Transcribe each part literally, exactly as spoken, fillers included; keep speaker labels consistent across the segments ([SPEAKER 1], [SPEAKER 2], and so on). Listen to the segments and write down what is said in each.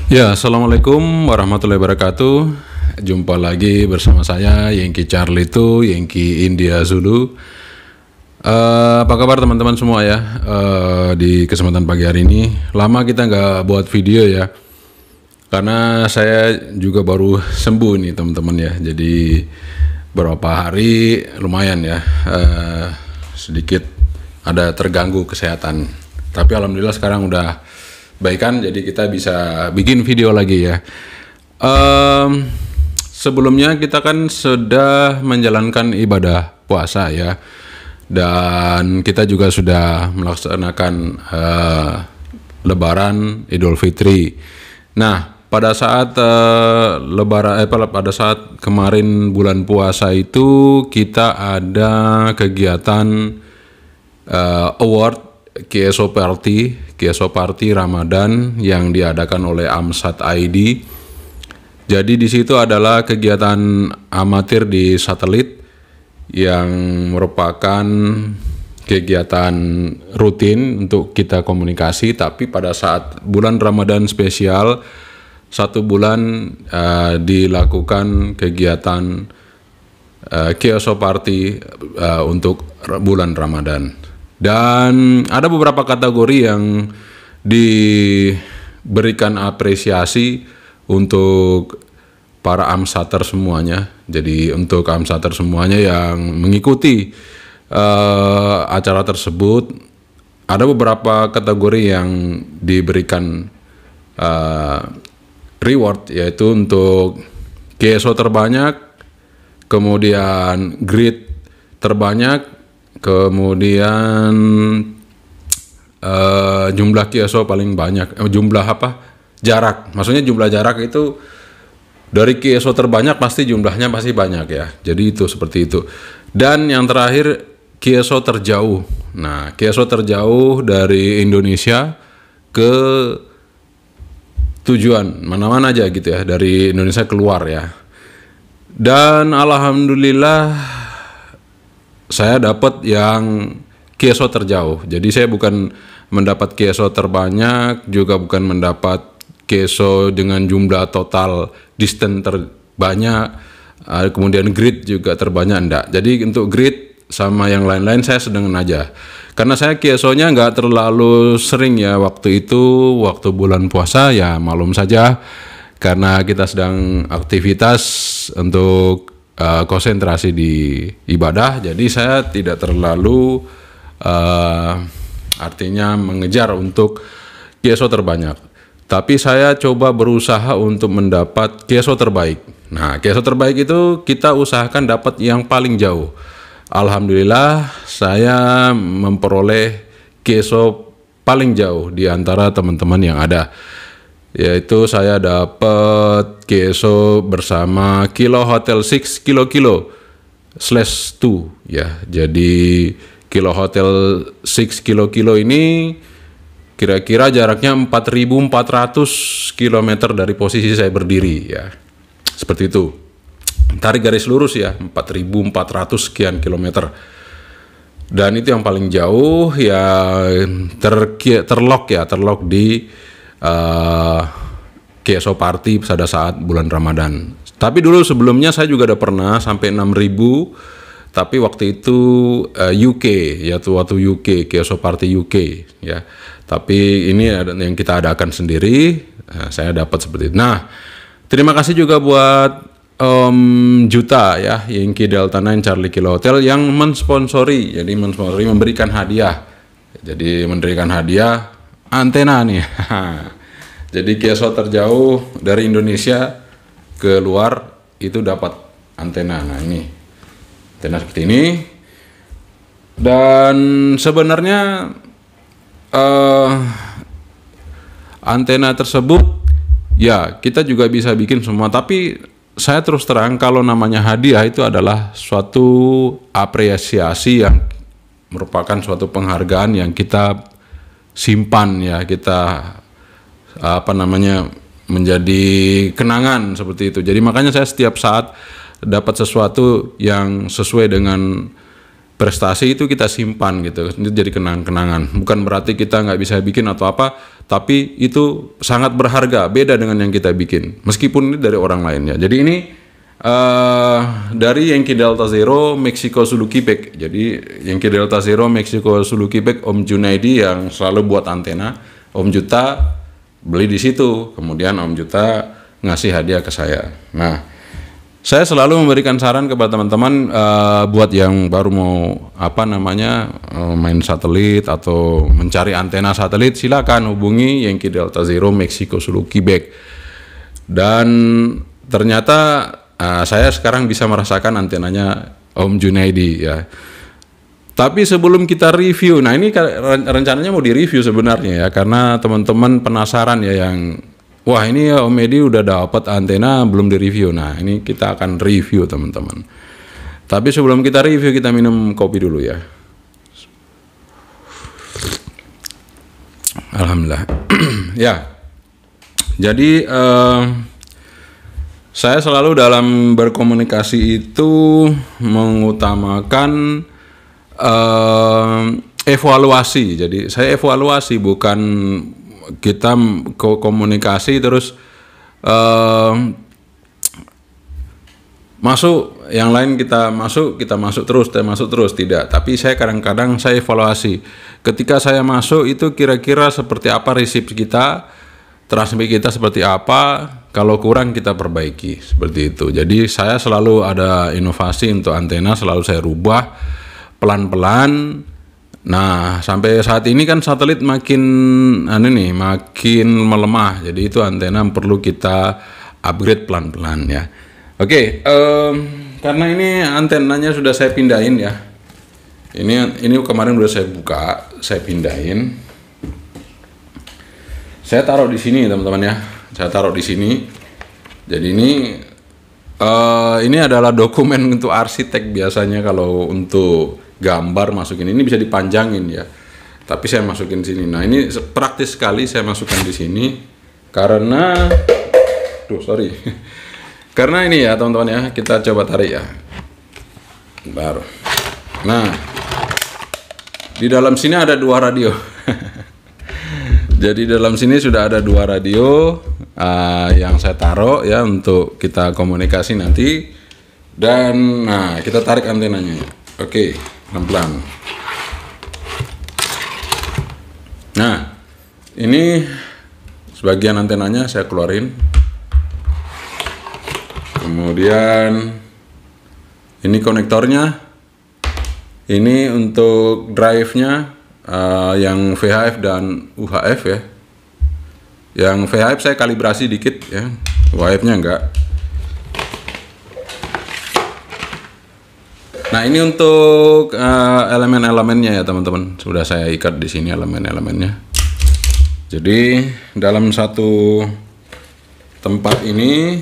[SPEAKER 1] Ya, assalamualaikum warahmatullahi wabarakatuh. Jumpa lagi bersama saya Yengki Charlie itu Yengki India Zulu. Uh, apa kabar teman-teman semua ya? Uh, di kesempatan pagi hari ini, lama kita nggak buat video ya, karena saya juga baru sembuh nih teman-teman ya. Jadi beberapa hari lumayan ya, uh, sedikit ada terganggu kesehatan. Tapi alhamdulillah sekarang udah baikan, jadi kita bisa bikin video lagi ya. Um, sebelumnya kita kan sudah menjalankan ibadah puasa ya, dan kita juga sudah melaksanakan uh, Lebaran Idul Fitri. Nah, pada saat uh, Lebaran, eh, pada saat kemarin bulan puasa itu kita ada kegiatan uh, award K S O Party, K S O Party Ramadan yang diadakan oleh Amsat I D. Jadi di situ adalah kegiatan amatir di satelit yang merupakan kegiatan rutin untuk kita komunikasi, tapi pada saat bulan Ramadan spesial satu bulan uh, dilakukan kegiatan uh, K S O Party uh, untuk bulan Ramadan. Dan ada beberapa kategori yang diberikan apresiasi untuk para amsater semuanya. Jadi untuk amsater semuanya yang mengikuti uh, acara tersebut, ada beberapa kategori yang diberikan uh, reward, yaitu untuk K S O terbanyak, kemudian grid terbanyak, kemudian uh, jumlah K S O paling banyak, eh, jumlah apa? Jarak. Maksudnya jumlah jarak itu dari K S O terbanyak pasti jumlahnya pasti banyak ya. Jadi itu seperti itu. Dan yang terakhir K S O terjauh. Nah, K S O terjauh dari Indonesia ke tujuan mana-mana aja gitu ya, dari Indonesia keluar ya. Dan alhamdulillah saya dapat yang K S O terjauh. Jadi saya bukan mendapat K S O terbanyak, juga bukan mendapat K S O dengan jumlah total distance terbanyak, kemudian grid juga terbanyak, enggak. Jadi untuk grid sama yang lain-lain saya sedang aja. Karena saya K S O-nya nggak terlalu sering ya waktu itu, waktu bulan puasa ya malum saja, karena kita sedang aktivitas untuk Uh, konsentrasi di ibadah, jadi saya tidak terlalu uh, artinya mengejar untuk K S O terbanyak. Tapi saya coba berusaha untuk mendapat K S O terbaik. Nah, K S O terbaik itu kita usahakan dapat yang paling jauh. Alhamdulillah saya memperoleh K S O paling jauh di antara teman-teman yang ada, yaitu saya dapat K S O bersama Kilo Hotel enam Kilo Kilo slash dua ya. Jadi Kilo Hotel enam Kilo Kilo ini kira-kira jaraknya empat ribu empat ratus kilometer dari posisi saya berdiri ya. Seperti itu. Tarik garis lurus ya, empat ribu empat ratus sekian kilometer. Dan itu yang paling jauh ya, ter terlock ya, terlock di Uh, K S O Party pada saat bulan Ramadan. Tapi dulu sebelumnya saya juga udah pernah sampai enam ribu, tapi waktu itu uh, U K, yaitu waktu U K, K S O Party U K ya. Tapi ini ada yang kita adakan sendiri, nah, saya dapat seperti itu. Nah, terima kasih juga buat Om Juta ya, Yankee Delta sembilan Charlie Kilo Hotel yang mensponsori, jadi mensponsori memberikan hadiah. Jadi memberikan hadiah antena nih. Jadi K S O terjauh dari Indonesia ke luar itu dapat antena. Nah, ini antena seperti ini. Dan sebenarnya uh, antena tersebut ya kita juga bisa bikin semua, tapi saya terus terang kalau namanya hadiah itu adalah suatu apresiasi yang merupakan suatu penghargaan yang kita simpan ya, kita apa namanya menjadi kenangan seperti itu. Jadi makanya saya setiap saat dapat sesuatu yang sesuai dengan prestasi itu kita simpan gitu, itu jadi kenang-kenangan. Bukan berarti kita nggak bisa bikin atau apa, tapi itu sangat berharga, beda dengan yang kita bikin, meskipun ini dari orang lainnya. Jadi ini uh, dari Yankee Delta Zero Mexico Suzuki Pack. Jadi Yankee Delta Zero Mexico Suzuki Pack Om Junaidi yang selalu buat antena, Om Juta beli di situ, kemudian Om Juta ngasih hadiah ke saya. Nah, saya selalu memberikan saran kepada teman-teman uh, buat yang baru mau apa namanya uh, main satelit atau mencari antena satelit, silakan hubungi Yankee Delta Zero Mexico Suzuki Pack. Dan ternyata uh, saya sekarang bisa merasakan antenanya Om Junaidi ya. Tapi sebelum kita review, nah ini rencananya mau direview sebenarnya ya, karena teman-teman penasaran ya yang wah ini ya Om Edi udah dapat antena belum direview. Nah ini kita akan review teman-teman. Tapi sebelum kita review kita minum kopi dulu ya. Alhamdulillah. Ya. Jadi eh, saya selalu dalam berkomunikasi itu mengutamakan eh, evaluasi. Jadi saya evaluasi, bukan kita komunikasi terus uh, masuk, yang lain kita masuk, kita masuk terus, kita masuk terus, tidak. Tapi saya kadang-kadang saya evaluasi. Ketika saya masuk itu kira-kira seperti apa resip kita, transmisi kita seperti apa, kalau kurang kita perbaiki, seperti itu. Jadi saya selalu ada inovasi untuk antena, selalu saya rubah pelan-pelan. Nah, sampai saat ini kan satelit makin anu nih, makin melemah. Jadi itu antena perlu kita upgrade pelan-pelan ya. Oke, um, karena ini antenanya sudah saya pindahin ya. Ini ini kemarin udah saya buka, saya pindahin. Saya taruh di sini teman-teman ya. Saya taruh di sini. Jadi ini uh, ini adalah dokumen untuk arsitek biasanya kalau untuk gambar masukin ini bisa dipanjangin ya, tapi saya masukin sini. Nah ini praktis sekali saya masukkan di sini karena, duh sorry, karena ini ya teman-teman ya, kita coba tarik ya, baru. Nah di dalam sini ada dua radio. Jadi dalam sini sudah ada dua radio uh, yang saya taruh ya untuk kita komunikasi nanti. Dan nah kita tarik antenanya. Oke. Pelan-pelan. Nah, ini sebagian antenanya saya keluarin. Kemudian ini konektornya. Ini untuk drive-nya uh, yang V H F dan U H F ya. Yang V H F saya kalibrasi dikit ya. U H F-nya enggak. Nah ini untuk uh, elemen-elemennya ya teman-teman, sudah saya ikat di sini elemen-elemennya. Jadi dalam satu tempat ini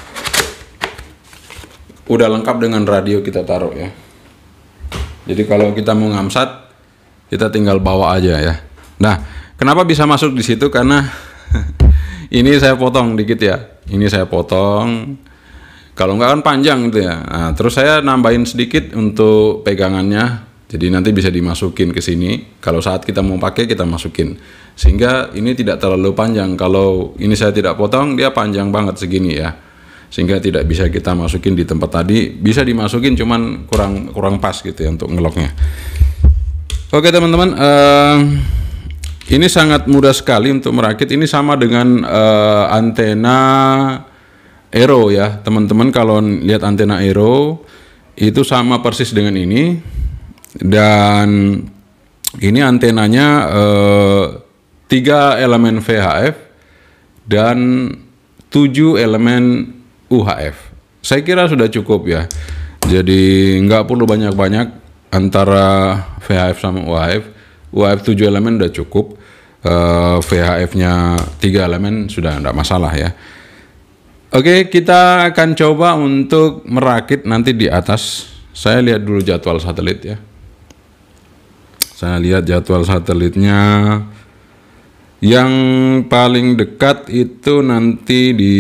[SPEAKER 1] udah lengkap dengan radio kita taruh ya. Jadi kalau kita mau ngamsat, kita tinggal bawa aja ya. Nah kenapa bisa masuk di situ, karena ini saya potong dikit ya. Ini saya potong. Kalau nggak kan panjang gitu ya. Nah, terus saya nambahin sedikit untuk pegangannya. Jadi nanti bisa dimasukin ke sini. Kalau saat kita mau pakai kita masukin. Sehingga ini tidak terlalu panjang. Kalau ini saya tidak potong, dia panjang banget segini ya. Sehingga tidak bisa kita masukin di tempat tadi. Bisa dimasukin cuman kurang kurang pas gitu ya untuk ngeloknya. Oke teman-teman, uh, ini sangat mudah sekali untuk merakit. Ini sama dengan uh, antena Aero ya teman-teman. Kalau lihat antena Aero itu sama persis dengan ini, dan ini antenanya eh, tiga elemen V H F dan tujuh elemen U H F. Saya kira sudah cukup ya, jadi nggak perlu banyak-banyak antara V H F sama U H F. U H F tujuh elemen udah cukup, eh, V H F-nya tiga elemen sudah nggak masalah ya. Oke, kita akan coba untuk merakit nanti di atas. Saya lihat dulu jadwal satelit ya. Saya lihat jadwal satelitnya. Yang paling dekat itu nanti di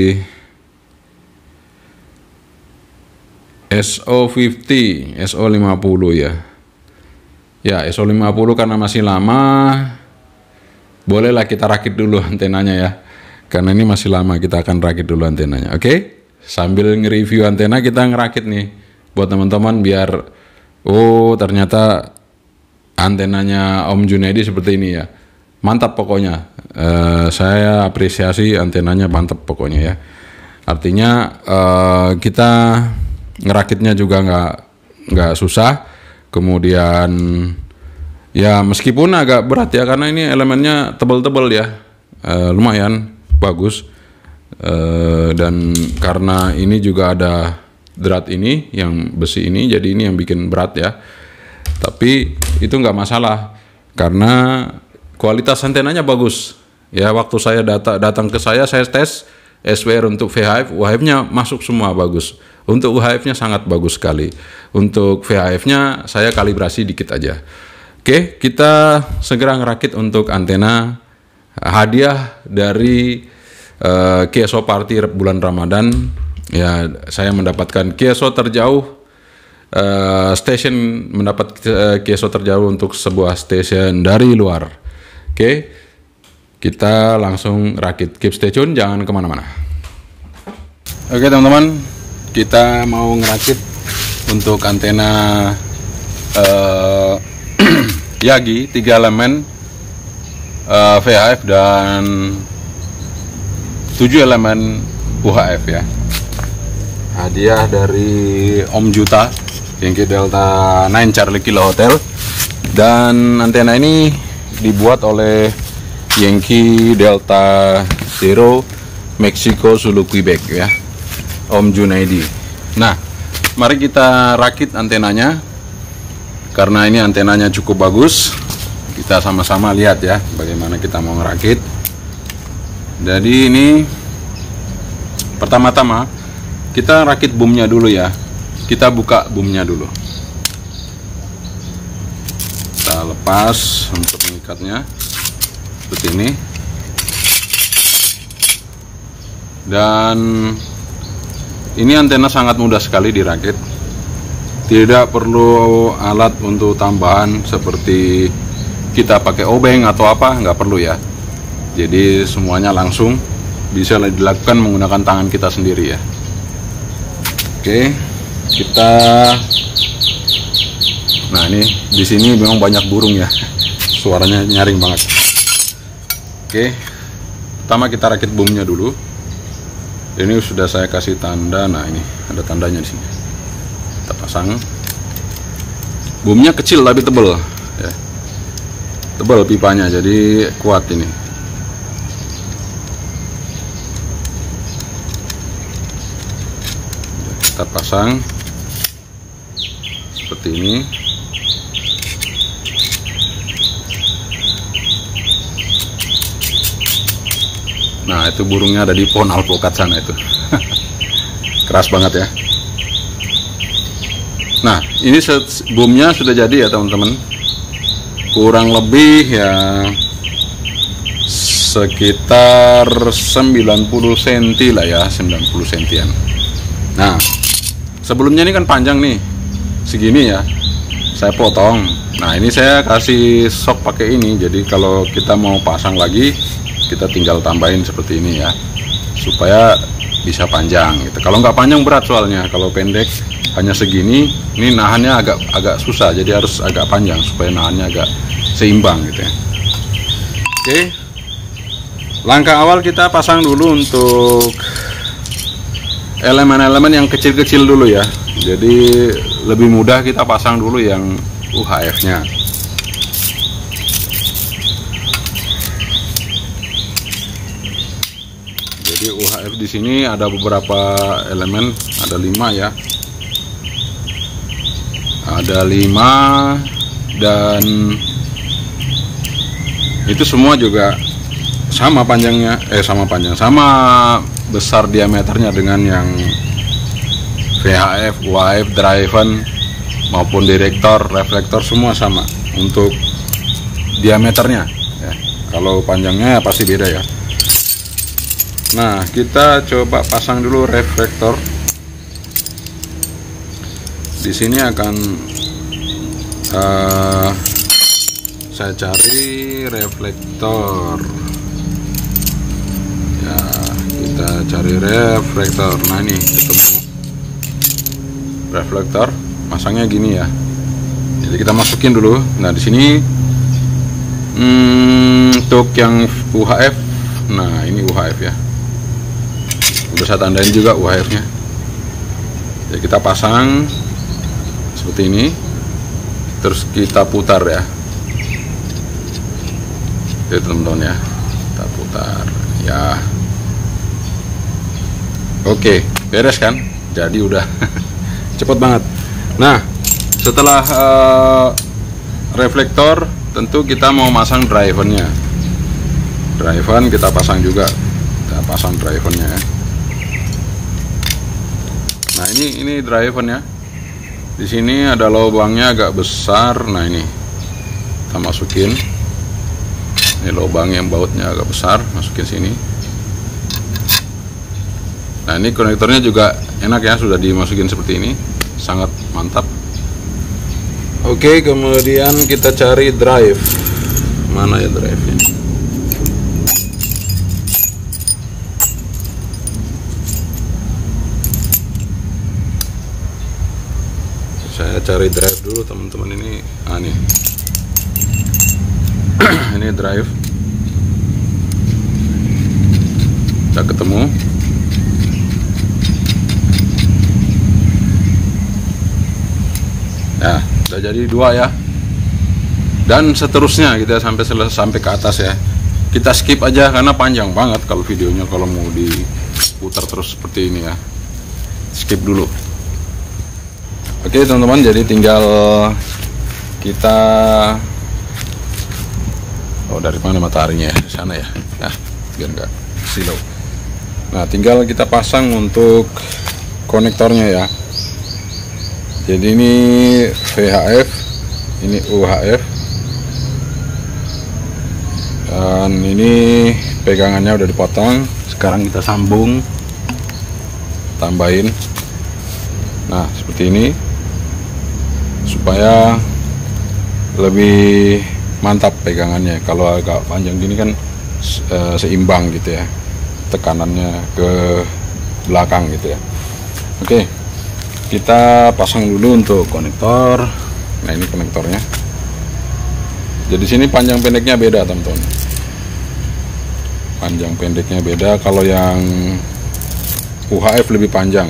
[SPEAKER 1] S O lima puluh, S O lima puluh ya. Ya, S O lima puluh karena masih lama. bolehlah kita rakit dulu antenanya ya. Karena ini masih lama, kita akan rakit dulu antenanya. Oke? Sambil nge-review antena kita ngerakit nih buat teman-teman biar oh ternyata antenanya Om Junaidi seperti ini ya. Mantap pokoknya. Uh, saya apresiasi antenanya, mantap pokoknya ya. Artinya uh, kita ngerakitnya juga nggak nggak susah. Kemudian ya meskipun agak berat ya karena ini elemennya tebal-tebal ya, uh, lumayan bagus. Uh, dan karena ini juga ada drat ini yang besi ini, jadi ini yang bikin berat ya. Tapi itu nggak masalah karena kualitas antenanya bagus ya. Waktu saya data, datang ke saya saya tes S W R untuk V H F, U H F-nya masuk semua bagus. Untuk U H F-nya sangat bagus sekali. Untuk V H F-nya saya kalibrasi dikit aja. Oke, kita segera ngerakit untuk antena hadiah dari uh, K S O Party bulan Ramadan. Ya, saya mendapatkan K S O terjauh, uh, station mendapat uh, K S O terjauh untuk sebuah station dari luar. Oke, kita langsung rakit. Keep stay tune, jangan kemana-mana. Oke teman-teman, kita mau ngerakit untuk antena uh, Yagi tiga elemen uh, V H F dan tujuh elemen U H F ya. Hadiah dari Om Juta, Yankee Delta sembilan Charlie Kilo Hotel. Dan antena ini dibuat oleh Yankee Delta Zero Mexico Zulu Quebec ya, Om Junaidi. Nah, mari kita rakit antenanya. Karena ini antenanya cukup bagus, kita sama-sama lihat ya bagaimana kita mau ngerakit. Jadi ini pertama-tama kita rakit boomnya dulu ya. Kita buka boomnya dulu. Kita lepas untuk mengikatnya seperti ini. Dan ini antena sangat mudah sekali dirakit. Tidak perlu alat untuk tambahan seperti kita pakai obeng atau apa, nggak perlu ya. Jadi semuanya langsung bisa dilakukan menggunakan tangan kita sendiri ya. Oke, kita. Nah ini di sini memang banyak burung ya, suaranya nyaring banget. Oke, pertama kita rakit boomnya dulu. Ini sudah saya kasih tanda. Nah ini ada tandanya di sini. Kita pasang. Boomnya kecil tapi tebel ya. Tebel pipanya, jadi kuat ini. Kita pasang seperti ini. Nah itu burungnya ada di pohon alpukat sana itu. Keras banget ya. Nah ini boomnya sudah jadi ya teman-teman. Kurang lebih ya sekitar sembilan puluh sentimeter lah ya, sembilan puluh sentian. Nah sebelumnya ini kan panjang nih, segini ya, saya potong. Nah ini saya kasih sok pakai ini, jadi kalau kita mau pasang lagi kita tinggal tambahin seperti ini ya, supaya bisa panjang gitu. Kalau nggak panjang berat soalnya, kalau pendek hanya segini, ini nahannya agak agak susah, jadi harus agak panjang supaya nahannya agak seimbang gitu ya. Oke, langkah awal kita pasang dulu untuk elemen-elemen yang kecil-kecil dulu ya. Jadi lebih mudah kita pasang dulu yang U H F-nya. Jadi U H F di sini ada beberapa elemen, ada lima ya. Ada lima dan itu semua juga sama panjangnya, eh sama panjang, sama besar diameternya dengan yang V H F, U H F, driven maupun direktor, reflektor semua sama untuk diameternya. Ya. Kalau panjangnya pasti beda ya. Nah kita coba pasang dulu reflektor. Di sini akan uh, saya cari reflektor ya, kita cari reflektor. Nah ini ketemu reflektor, masangnya gini ya. Jadi kita masukin dulu. Nah di sini hmm, untuk yang U H F, nah ini U H F ya, udah saya tandain juga U H F nya. Jadi kita pasang seperti ini, terus kita putar ya. Jadi teman-teman ya, kita putar ya. Oke, beres kan? Jadi udah cepet banget. Nah, setelah uh, reflektor, tentu kita mau masang drivernya. Driver kita pasang juga, kita pasang drivernya. Nah ini ini drivernya. Di sini ada lubangnya agak besar. Nah ini kita masukin. Ini lubang yang bautnya agak besar, masukin sini. Nah ini konektornya juga enak ya, sudah dimasukin seperti ini, sangat mantap. Oke, kemudian kita cari drive. Mana ya drive-nya? Saya cari drive dulu teman-teman ini. Ah nih. Ini drive. Kita ketemu. Nah, udah jadi dua ya. Dan seterusnya kita sampai selesai sampai ke atas ya. Kita skip aja karena panjang banget kalau videonya, kalau mau diputar terus seperti ini ya. Skip dulu. Oke teman-teman, jadi tinggal kita, oh dari mana mataharinya ya? Sana ya. Nah, biar enggak silau. Nah, tinggal kita pasang untuk konektornya ya. Jadi ini V H F, ini U H F, dan ini pegangannya udah dipotong. Sekarang kita sambung, tambahin. Nah seperti ini, supaya lebih mantap pegangannya. Kalau agak panjang gini kan e, seimbang gitu ya, tekanannya ke belakang gitu ya. Oke, kita pasang dulu untuk konektor. Nah ini konektornya. Jadi sini panjang pendeknya beda teman-teman. Panjang pendeknya beda. Kalau yang U H F lebih panjang.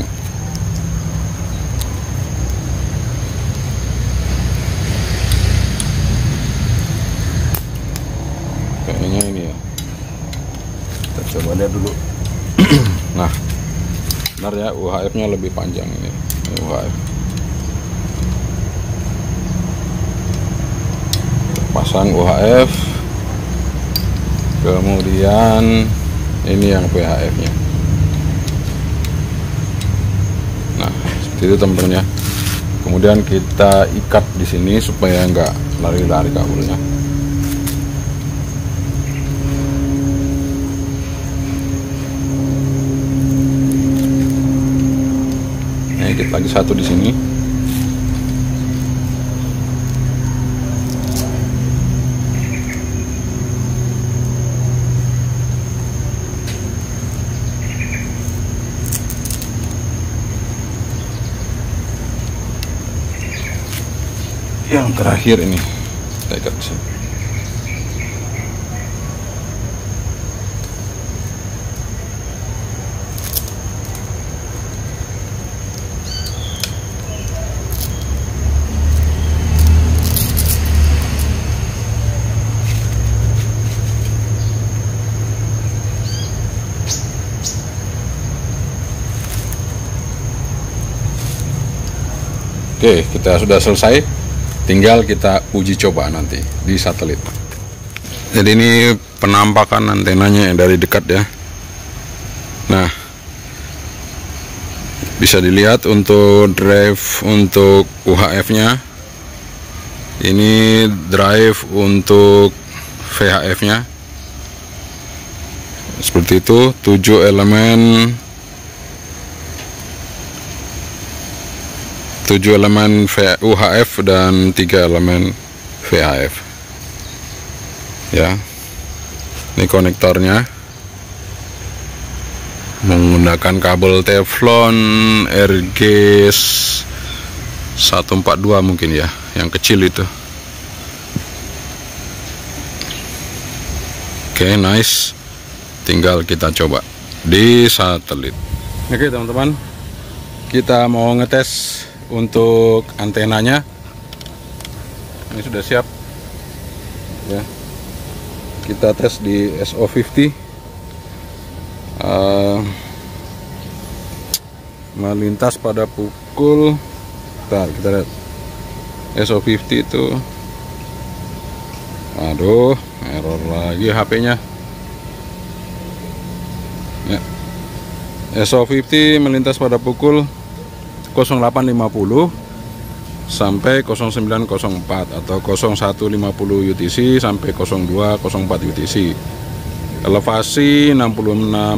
[SPEAKER 1] Kayaknya ini ya. Kita coba lihat dulu. Nah, benar ya, U H F-nya lebih panjang ini. Ini U H F. Pasang U H F. Kemudian ini yang V H F-nya. Nah, seperti itu teman-teman ya. Kemudian kita ikat di sini supaya nggak lari-lari kabelnya. Nah, ikat lagi satu di sini. Yang terakhir ini kita ikat di sini. Oke, kita sudah selesai. Tinggal kita uji coba nanti di satelit. Jadi ini penampakan antenanya dari dekat ya. Nah, bisa dilihat untuk drive untuk U H F-nya. Ini drive untuk V H F-nya. Seperti itu, tujuh elemen tujuh elemen U H F dan tiga elemen V H F. ya. Ini konektornya menggunakan kabel teflon R G seratus empat puluh dua mungkin ya, yang kecil itu. Oke, nice. Tinggal kita coba di satelit. Oke teman-teman, kita mau ngetes untuk antenanya. Ini sudah siap ya. Kita tes di S O lima puluh. uh, melintas pada pukul, bentar, kita lihat S O lima puluh itu, aduh, error lagi H P-nya ya. S O lima puluh melintas pada pukul nol delapan lima puluh sampai nol sembilan nol empat atau nol satu lima puluh U T C sampai nol dua nol empat U T C. Elevasi enam puluh enam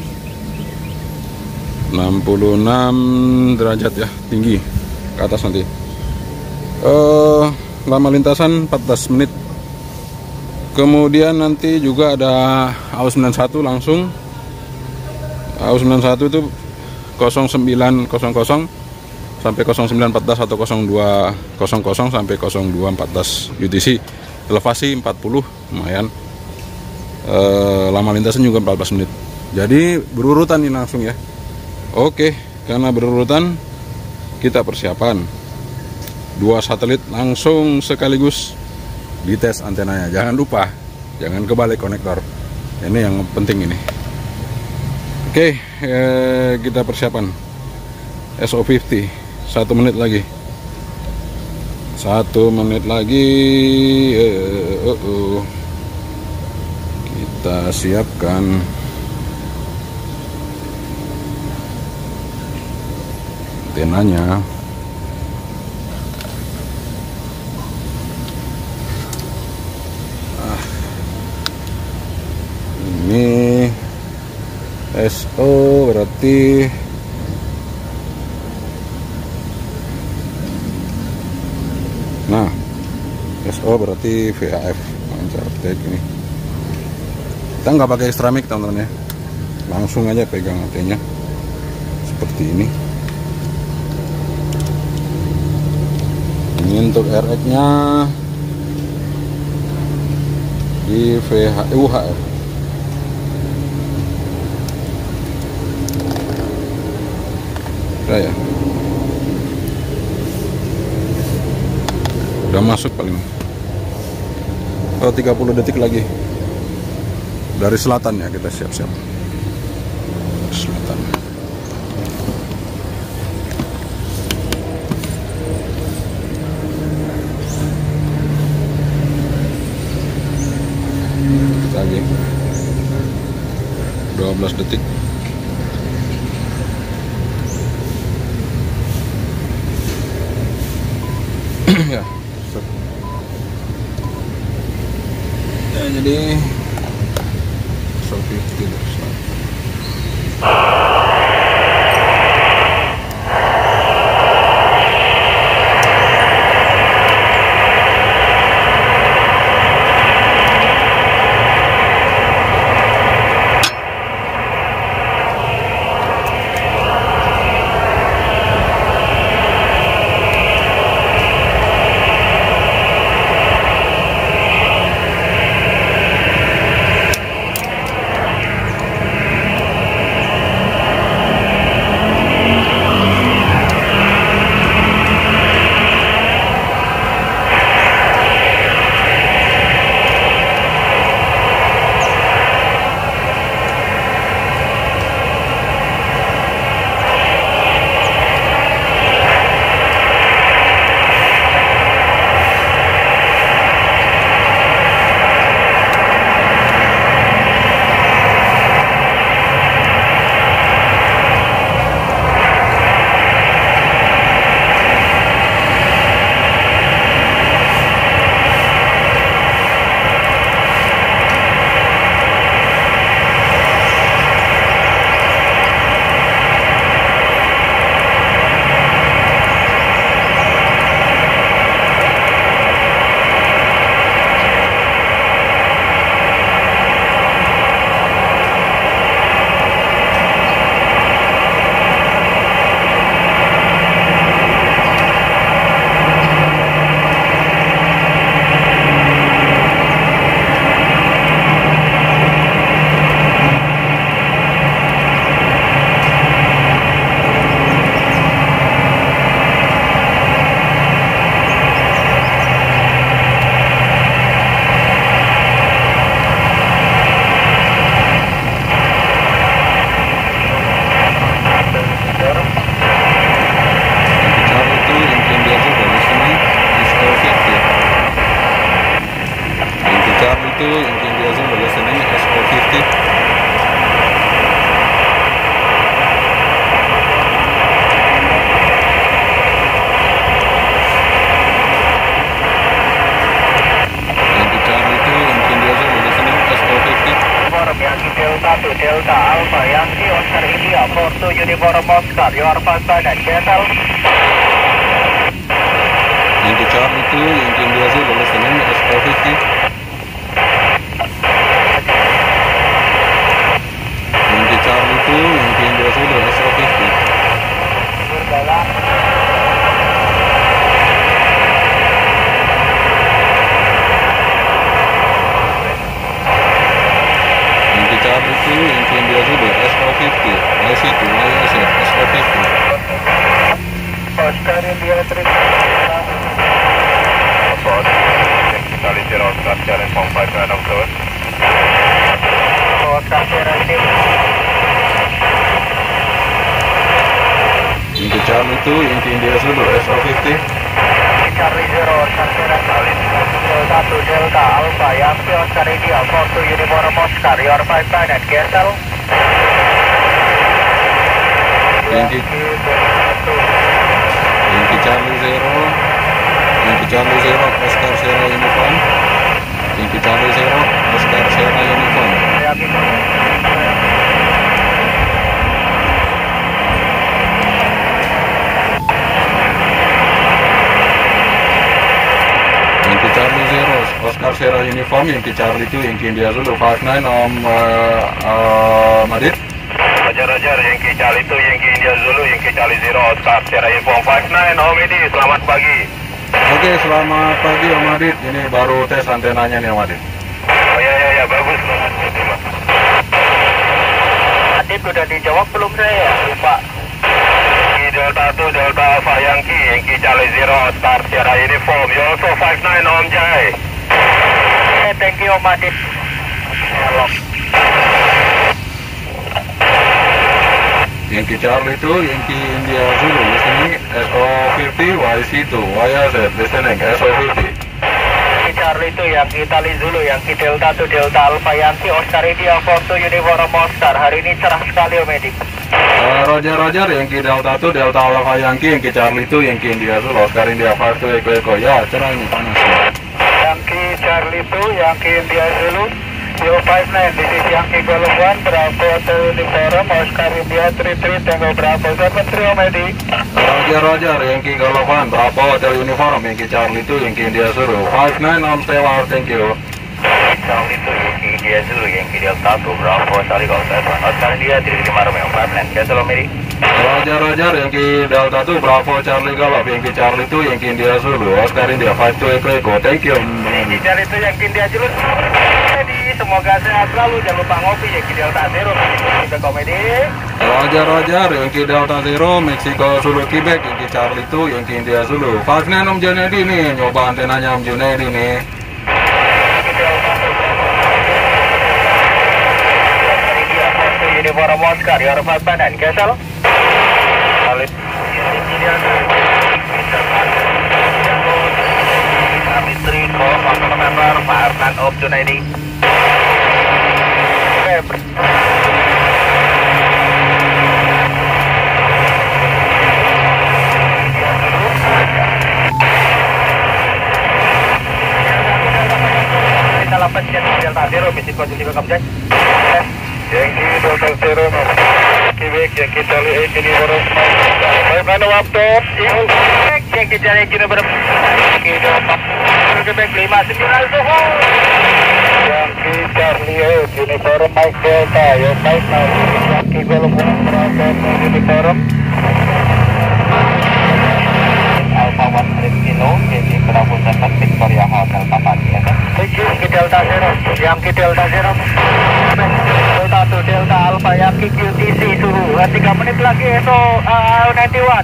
[SPEAKER 1] derajat ya, tinggi ke atas nanti. Uh, lama lintasan empat belas menit. Kemudian nanti juga ada A U sembilan puluh satu langsung. A U sembilan puluh satu itu nol sembilan nol nol sampai nol sembilan empat belas atau nol dua nol nol sampai nol dua empat belas U T C. Elevasi empat puluh, lumayan. E, lama lintasan juga empat belas menit. Jadi berurutan ini langsung ya. Oke, karena berurutan kita persiapan dua satelit langsung sekaligus dites antenanya. Jangan lupa, jangan kebalik konektor. Ini yang penting ini. Oke, eh, kita persiapan S O lima puluh. Satu menit lagi. Satu menit lagi. Uh, uh, uh. Kita siapkan antenanya. Ah. Ini S O berarti nah, S O berarti V H F Mancar Tek ini. Kita nggak pakai extra mic teman-teman ya, langsung aja pegang antenya seperti ini. Ini untuk R X nya di V H U H F. Udah ya, udah masuk paling. Oh, tiga puluh detik lagi. Dari selatan ya, kita siap-siap. Selatan. Lagi. dua belas detik. Ya. Ya, jadi
[SPEAKER 2] Delta Alpha Yankee Oscar India four two Uniform Oscar, you are fast and cancel.
[SPEAKER 1] Yankee Charlie two, Yankee India Zulu, listening, S four fifty. Yankee Charlie two, Yankee India Zulu, S four fifty. Yankee Charlie two, Yankee India Zulu, S four fifty. I C two, Y S F, S four fifty.
[SPEAKER 2] Oscar India three.
[SPEAKER 3] Charlie zero, Oscar Challenge one five nine on close.
[SPEAKER 2] Oscar Sierra
[SPEAKER 1] Yankee Charlie two, Yankee India Zulu, S four fifty.
[SPEAKER 2] Charlie zero, Oscar Sierra Delta two Delta Alpha Yankee Oscar India four two Uniform Oscar, you are five nine and cancel.
[SPEAKER 1] Yankee Yankee Charlie zero, Yankee Charlie zero, Oscar Sierra Uniform. Yankee Charlie zero, Oscar Sierra Uniform. Yankee Charlie zero, Oscar Sierra Uniform, Yankee Charlie two, Yankee India Zulu five nine Om uh, uh, Madrid.
[SPEAKER 3] Roger, Roger, Yankee Charlie two, Yankee India Zulu, Yankee Charlie zero, Oscar Sierra Uniform five nine, Om Edi, selamat pagi.
[SPEAKER 1] Oke, selamat pagi Om Adit. Ini baru tes antenanya nih Om Adit.
[SPEAKER 3] Oh ya, ya, ya, bagus.
[SPEAKER 2] Adit udah dijawab belum saya? Lupa.
[SPEAKER 3] Delta two, Delta Alpha Yankee, Yankee Charlie zero, Oscar Sierra Uniform, you also five nine, Om Jai.
[SPEAKER 2] Okay, thank you Om Adit. Halo.
[SPEAKER 1] Yankee Charlie two, Yankee India Zulu, listening S O fifty, Y C two, Y S F, listening S O fifty.
[SPEAKER 2] Yankee Charlie two, Yankee Italy Zulu, Yankee Delta two Delta Alpha Yankee Oscar India four two Uniform Oscar. Hari ini cerah sekali Om Edi.
[SPEAKER 1] Uh, Roger, Roger, Yankee Delta two, Delta Alpha Yankee, Yankee Charlie two, Yankee India Zulu, Oscar India five two, Eko Eko. Ya, cerah ini panas.
[SPEAKER 2] Yankee Charlie two, Yankee India Zulu, zero five nine, this is Yankee Golf one, Bravo Hotel Uniform, Oscar India three three, Tango Bravo seven three, Om Edi.
[SPEAKER 1] Roger, Roger, Yankee Golf one, Bravo Hotel Uniform, Yankee Charlie two, Yankee India Zulu five nine, Om Stella, thank you.
[SPEAKER 3] Charlie two, Yankee India Zulu, Yankee Delta two, Bravo Charlie Golf seven, Oscar India three three, Marom, five nine, cancel Om Edi.
[SPEAKER 1] Roger, Roger, Yankee Delta two, Bravo Charlie Golf, Yankee Charlie two, Yankee India Zulu, Oscar India five two, Eko Eko, thank you.
[SPEAKER 2] Yankee Charlie two, Yankee India Zulu, Edi, semoga sehat selalu, jangan lupa ngopi, Yankee Delta zero, Mexico Komedi.
[SPEAKER 1] Roger, Roger, Yankee Delta zero, Mexico Zulu Quebec, Yankee Charlie two, Yankee India Zulu five nine, Om Junedi nih, nyoba antenanya Om Junedi nih.
[SPEAKER 2] Uniform Oscar, you are five nine, cancel.
[SPEAKER 3] Charlie three, call customer member, five nine, Om Junaidi.
[SPEAKER 2] delapan Delta zero, Mexico Zulu Komjek.
[SPEAKER 3] Yankee Delta zero, Quebec, Yankee Charlie eight, Uniform five nine, Waptop.
[SPEAKER 2] Yankee Charlie Uniform, Yankee Delta Quebec lima sembilan, suhu.
[SPEAKER 3] Yankee Charlie eight, Uniform Mike Delta, you five nine, Yankee Golf one, Bravo Uniform.
[SPEAKER 2] Alpha one three kilo, Yankee Bravo seven, Victoria Hotel Papadi, ya kan? Yankee Delta zero, Yankee Delta zero, Delta two Delta Alpha Yankee Q T C suhu, tiga menit lagi itu uh, ninety one.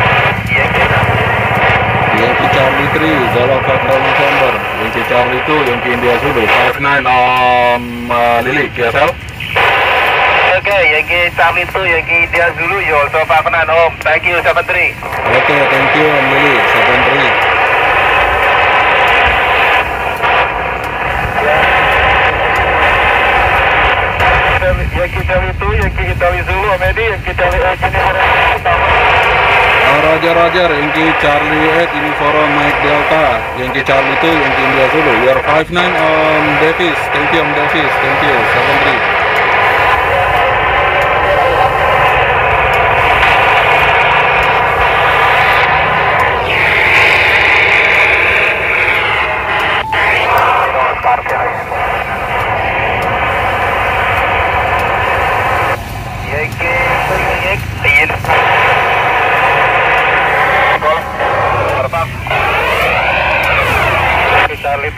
[SPEAKER 1] Yankee Charlie three, Golf Hotel November, Yankee Charlie two, Yankee India Zulu five nine, Om uh, Lili, K S L.
[SPEAKER 3] Okay, Yankee Charlie two, Yankee India Zulu, you also five nine, Om. Thank you, seven three.
[SPEAKER 1] Oke, thank you Om Lili, seven three.
[SPEAKER 3] Yankee Charlie two, Yankee Italy Zulu, Omedi, Yankee Charlie eight, Uniform.
[SPEAKER 1] Roger, Roger, Yankee Charlie eight, Uniform Mike Delta, Yankee Charlie two, Yankee India Zulu, you are five nine, Om Davis, thank you Om Davis, thank you, seven three.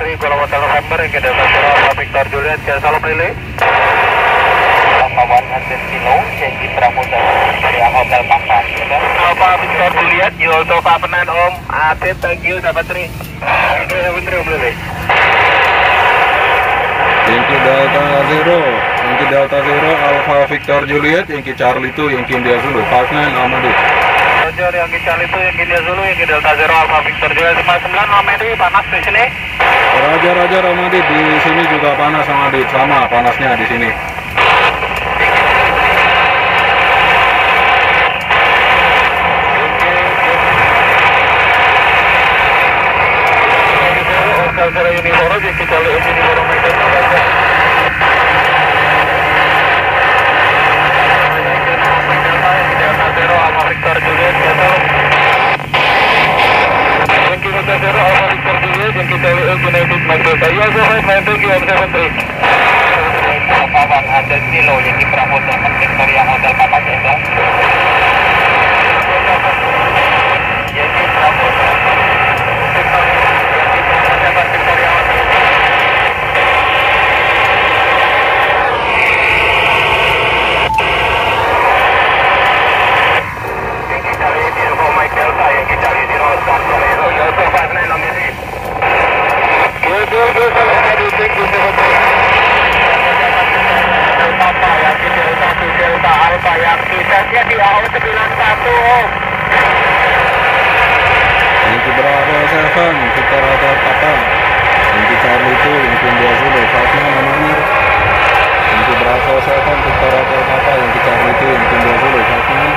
[SPEAKER 3] three, Golf Hotel November, Yankee Delta Zero, Alpha Victor Juliet, salam relay.
[SPEAKER 2] Alpha one hundred kilo, Yankee Bravo seven, Victoria Hotel Papa, ya kan?
[SPEAKER 3] Alpha Victor Juliet, you also Papa nine Om, Atit, thank you, seven three. Yankee seven three, Om relay.
[SPEAKER 1] Yankee Delta Zero, Yankee Delta Zero, Alpha Victor Juliet, Yankee Charlie two, Yankee India Zulu, five nine Amadi.
[SPEAKER 3] Roger, Yankee Charlie two, Yankee India Zulu, Yankee Delta Zero, Alpha Victor Juliet, lima sembilan, Amadi, panas di sini.
[SPEAKER 1] Roger, Roger, Amadi, di sini juga panas Amadi, sama panasnya di sini.
[SPEAKER 3] Hotel Uniform, Yankee Charlie Uniform, Zero, Alpha Victor Juliet, Yankee Delta Zero, Alpha Victor Juliet, Yankee Charlie United, Mike Delta, you also have nine thank you, M seven three.
[SPEAKER 2] Alpha one hundred kilo, Yankee Bravo seven, Victoria Hotel Papa, ya kan? Yankee Bravo seven, Victoria Hotel.
[SPEAKER 3] Yankee Charlie Zero, Mike Delta, Yankee Charlie Zero, Oscar Zero, you also five nine on the lead. Good, good, good, thank you, seven three. Papa, Yankee Delta, Delta, Alpha, Yankee, saya di A O sembilan satu, Om.
[SPEAKER 1] Yankee Bravo seven, Victor Hotel Papa, Yankee Charlie two, Yankee India Zulu, five nine Amadi. Yankee Bravo seven, Victor Hotel Papa, Yankee Charlie two, Yankee India Zulu, five nine.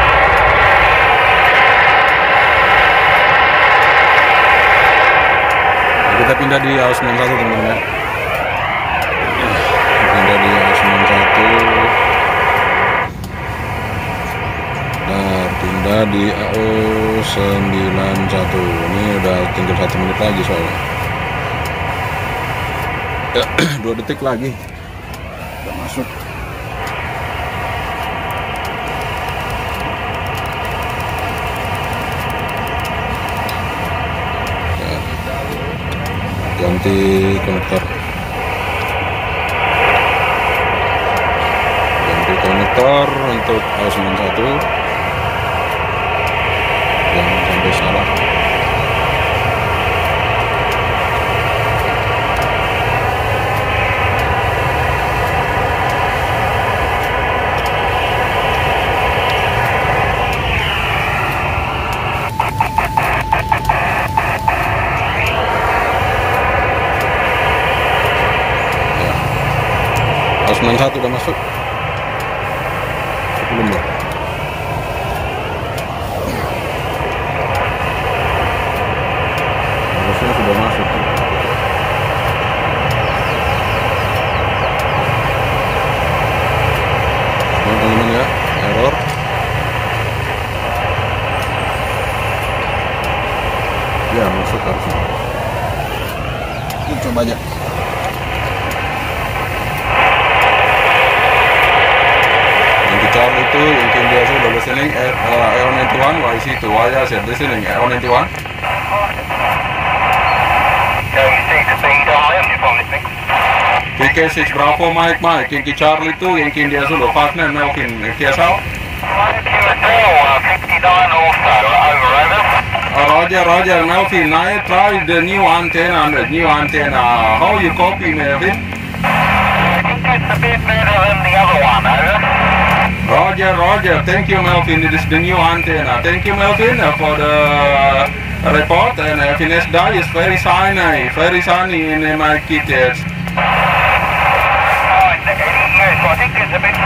[SPEAKER 1] Kita pindah di A O sembilan satu teman-teman ya. Pindah di A O sembilan satu. Nah, pindah di A O sembilan satu. Ini udah tinggal satu menit lagi soalnya. Dua detik lagi. Udah masuk. Ganti konektor, ganti konektor untuk A O sembilan satu, jangan sampai salah. A O sembilan satu udah masuk. Belum ya? Harusnya sudah masuk. Teman-teman ya, error. Ya, masuk harusnya. Ini coba aja. Charlie two, Yankee India Zulu, listening at uh, A O ninety-one, Y C two, Y Z, listening at A O ninety-one. P K six Bravo, Mike, Mike, Yankee Charlie two, Yankee India Zulu, five nine, Melvin, K S L. Uh, Roger, Roger, Melvin, I tried the new antenna, the new antenna. How you copy, Melvin?
[SPEAKER 3] I think it's a bit better than the other one, over.
[SPEAKER 1] Roger, Roger. Thank you, Melvin. It is the new antenna. Thank you, Melvin, uh, for the report. And uh, Finesse day is very sunny, very sunny in uh, my kit. Yes.
[SPEAKER 3] Oh, yes, I think it's a bit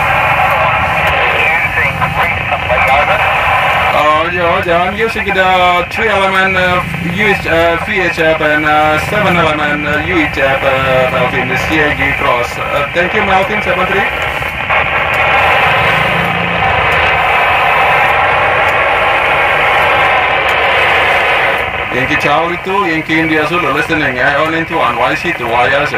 [SPEAKER 3] using recently, over.
[SPEAKER 1] Uh, yeah, Roger. I'm using the three element uh, U H, uh, V H F and uh, seven element uh, U H F, uh, Melvin, the C A G cross. Uh, thank you, Melvin, seven three. Yankee Charlie two, Yankee India Zulu, listening, A O ninety-one, Y C two, Y Z.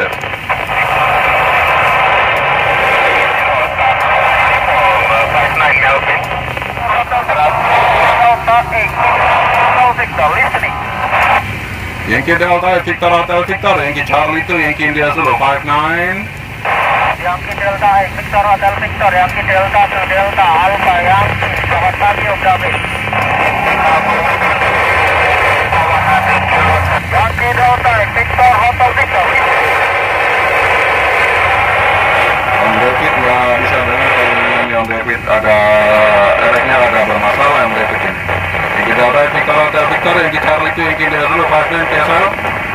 [SPEAKER 1] Yankee Delta, Victor Hotel Victor, Yankee Charlie two, Yankee India Zulu five nine.
[SPEAKER 2] Yankee Delta, Victor Hotel Victor, Yankee Delta to Delta Alpha, Yankee, selamat pagi Om David. Yankee Delta, Victor Hotel Victor.
[SPEAKER 1] Om David nggak bisa dengar kalau Om David ada efeknya ada bermasalah Om David ini. Yankee Delta, Victor Hotel Victor, Yankee Charlie two, Yankee India Zulu five nine, K S L.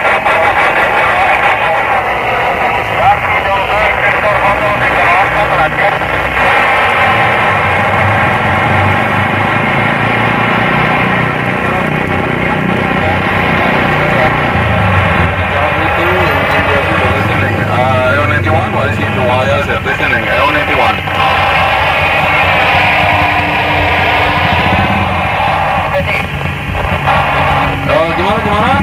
[SPEAKER 1] Listening, L ninety-one. Oh, gimana gimana?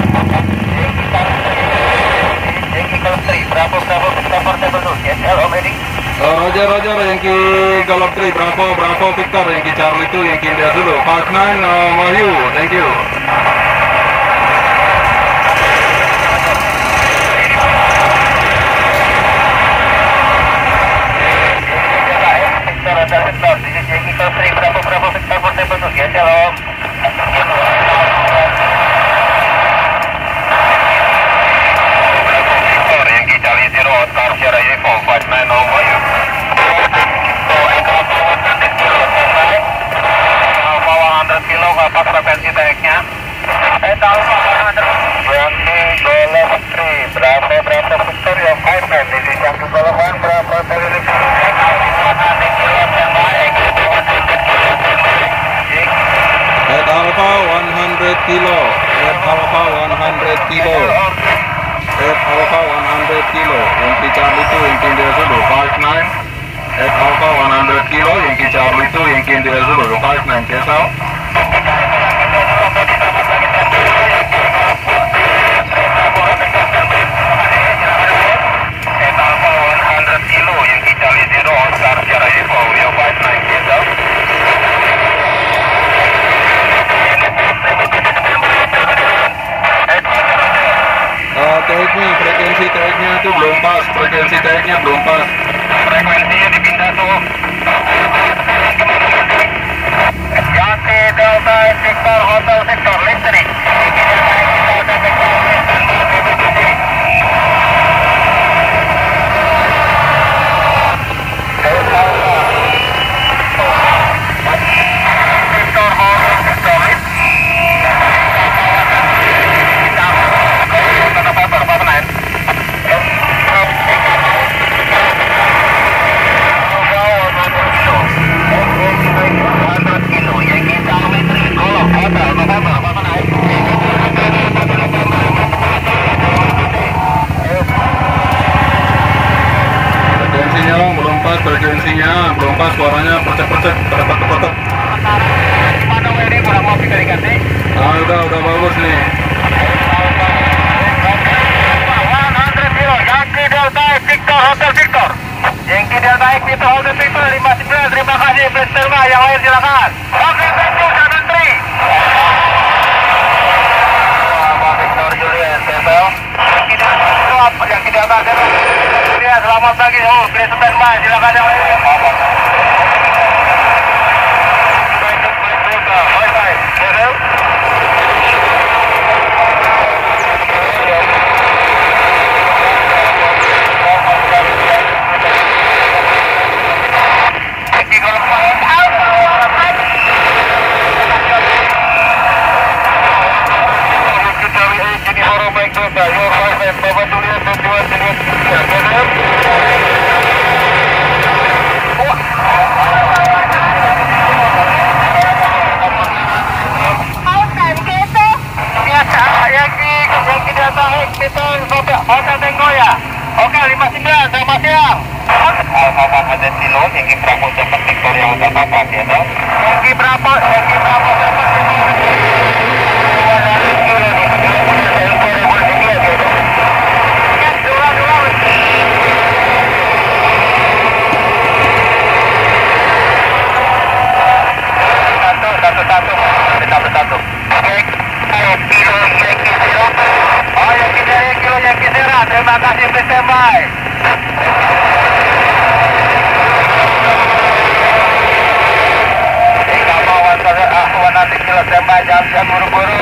[SPEAKER 2] Yankee Golf three, Bravo Bravo Victor Portable two, yes, L ready.
[SPEAKER 1] Oh, Roger Roger, Yankee Golf three, Bravo Bravo Victor, Yankee Charlie two, Yankee India Zulu five nine, uh, Wahyu, thank you. Kilo, Red Alpha one hundred kilo, Red Alpha one hundred kilo, Yankee Charlie two, Yankee India Zulu five nine, Red Alpha one hundred kilo, Yankee Charlie two, Yankee India Zulu five nine, K S L.
[SPEAKER 3] Red Alpha one hundred kilo, Yankee Charlie zero, Oscar Sierra Echo, Rio five nine, K S L.
[SPEAKER 1] Taiknya, frekuensi taiknya itu belum pas, frekuensi taiknya belum pas.
[SPEAKER 3] Frekuensinya dipindah tuh.
[SPEAKER 2] Yankee Delta Victor Hotel Victor, listening.
[SPEAKER 1] Frekuensinya belum pas, suaranya percek-percek, terpetek-petek.
[SPEAKER 2] Mana W D kurang mau bisa diganti?
[SPEAKER 1] Ah, udah, udah bagus nih.
[SPEAKER 2] seratus kilo, Yankee Delta Victor Hotel Victor. Yankee Delta Victor Hotel Victor lima sembilan, terima kasih Besterma, yang lain silakan. Oke, thank you, tujuh tiga. Victor Julian, Tempel. Yankee Delta, Yankee Delta, ya, selamat pagi, oh, Grace Standby, silakan yang lain. Bye bye. Hotel Tenggoya. Oke, lima sembilan, selamat siang.
[SPEAKER 3] Alpha one hundred kilo, Yankee Bravo Cepat Victoria Hotel Papa, K S L.
[SPEAKER 2] Yankee berapa? Yankee berapa? Satu, satu, satu, satu, satu. Oke, kilo Yankee zero. dari Kilo Yankee Sierra, terima kasih, please standby. Tiga bawah saudara Ahwan nanti Kilo standby, jangan siap buru-buru.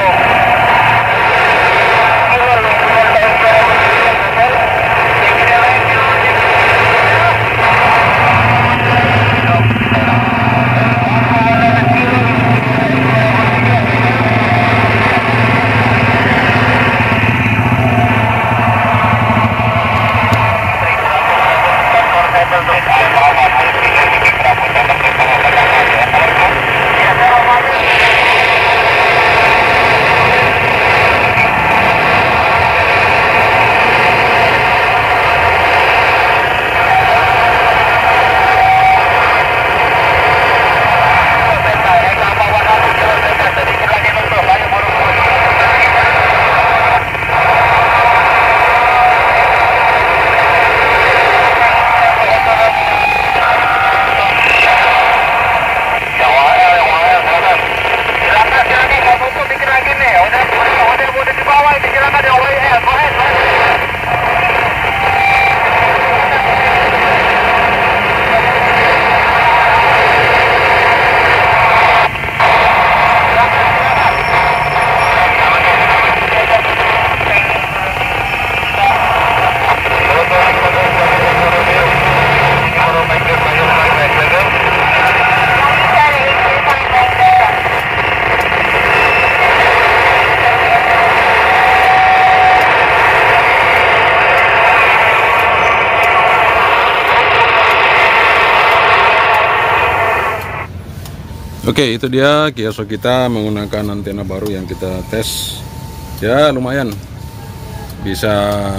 [SPEAKER 1] Oke, itu dia kiosok kita menggunakan antena baru yang kita tes. Ya lumayan bisa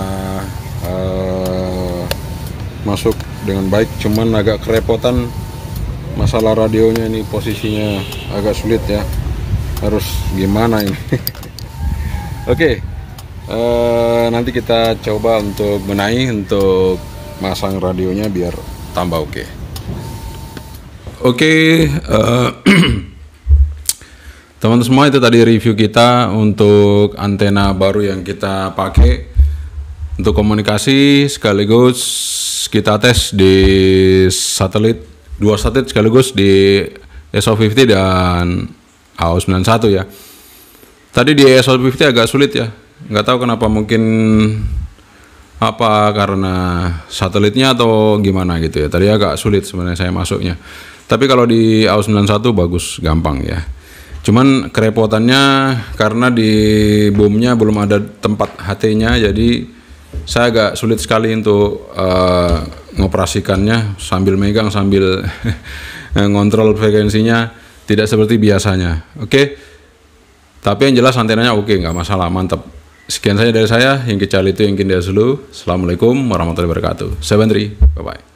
[SPEAKER 1] uh, masuk dengan baik, cuman agak kerepotan masalah radionya ini, posisinya agak sulit ya, harus gimana ini. Oke, uh, nanti kita coba untuk benahi untuk masang radionya biar tambah oke. Oke, uh, teman-teman semua, itu tadi review kita untuk antena baru yang kita pakai untuk komunikasi, sekaligus kita tes di satelit, dua satelit sekaligus di S O lima puluh dan A O sembilan puluh satu ya. Tadi di S O lima puluh agak sulit ya, nggak tahu kenapa, mungkin apa karena satelitnya atau gimana gitu ya. Tadi agak sulit sebenarnya saya masuknya. Tapi kalau di A O sembilan puluh satu bagus, gampang ya. Cuman kerepotannya karena di boomnya belum ada tempat H T-nya, jadi saya agak sulit sekali untuk uh, ngoperasikannya sambil megang, sambil ngontrol frekuensinya, tidak seperti biasanya. Oke, tapi yang jelas antenanya oke, nggak masalah, mantap. Sekian saja dari saya, yang kecil itu yang kindia dulu. Assalamualaikum warahmatullahi wabarakatuh. Saya Bandri, bye bye.